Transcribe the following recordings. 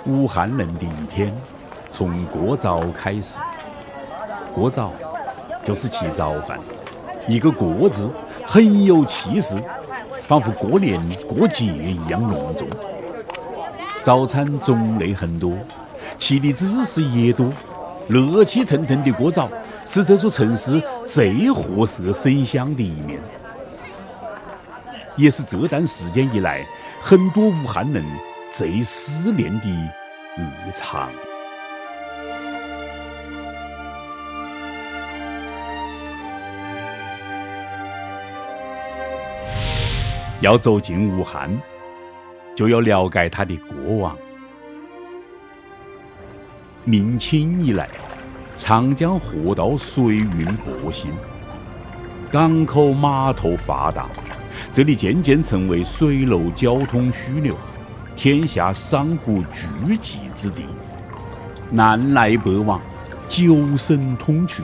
武汉人的一天从过早开始。过早就是吃早饭，一个过字很有气势，仿佛过年过节一样隆重。早餐种类很多，吃的姿势也多，热气腾腾的过早是这座城市最活色生香的一面，也是这段时间以来很多武汉人最思念的日常。要走进武汉，就要了解它的过往。明清以来，长江河道水运博兴，港口码头发达，这里渐渐成为水陆交通枢纽，天下商贾聚集之地，南来北往，九省通衢。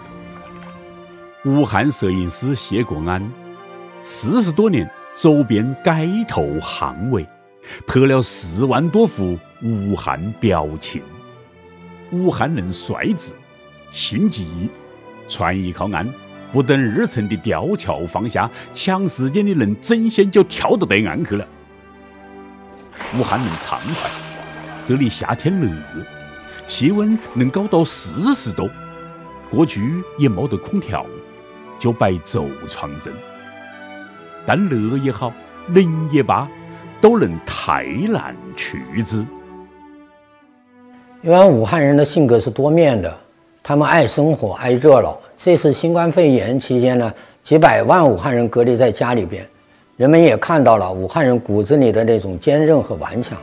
武汉摄影师谢国安40多年走遍街头巷尾，拍了4万多幅武汉表情。武汉人率直，心急，船一靠岸，不等2层的吊桥放下，抢时间的人争先就跳到对岸去了。武汉人畅快，这里夏天热，气温能高到40度，过去也没得空调，就摆轴床阵。但热也好，冷也罢，都能泰然去之。 因为武汉人的性格是多面的，他们爱生活，爱热闹。这次新冠肺炎期间呢，几百万武汉人隔离在家里边，人们也看到了武汉人骨子里的那种坚韧和顽强。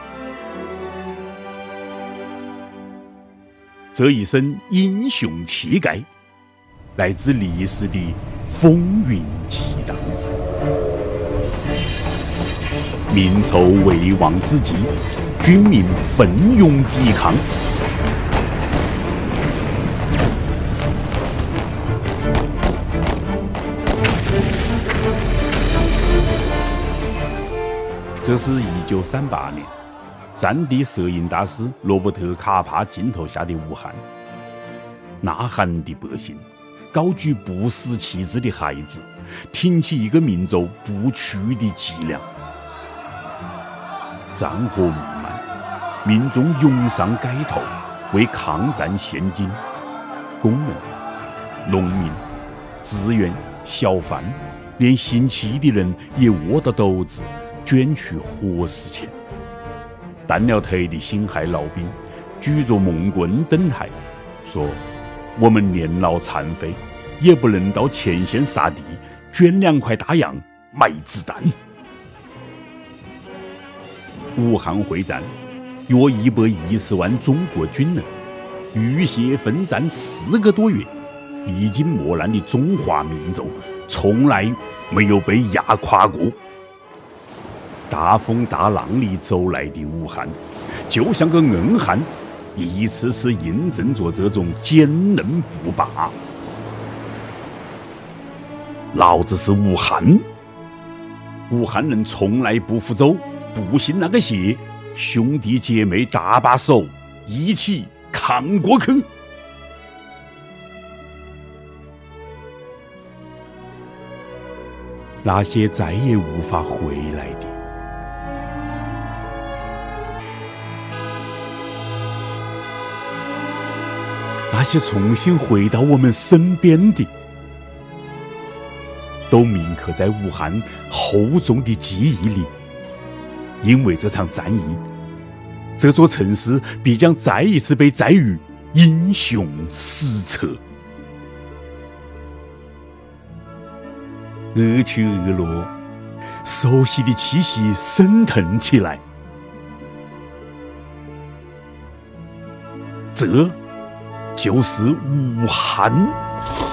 这一身英雄气概，来自历史的风云激荡。民仇未亡之际，军民奋勇抵抗。这是1938年，战地摄影大师罗伯特·卡帕镜头下的武汉。呐喊的百姓，高举不死旗帜的孩子，挺起一个民族不屈的脊梁。战火弥漫，民众涌上街头，为抗战献金。工人、农民、职员、小贩，连姓戚的人也握到斗志，捐去活尸钱。断了腿的辛亥老兵举着木棍登台，说：“我们年老残废，也不能到前线杀敌，捐2块大洋买子弹。”武汉会战，约110万中国军人浴血奋战4个多月，历经磨难的中华民族从来没有被压垮过。大风大浪里走来的武汉，就像个硬汉，一次次印证着这种坚韧不拔。老子是武汉，武汉人从来不服走，不信那个邪，兄弟姐妹搭把手，一起抗过去。那些再也无法回来的，那些重新回到我们身边的，都铭刻在武汉厚重的记忆里。因为这场战役，这座城市必将再一次被载于英雄史册。鹅去鹅落，熟悉的气息升腾起来。这就是武汉。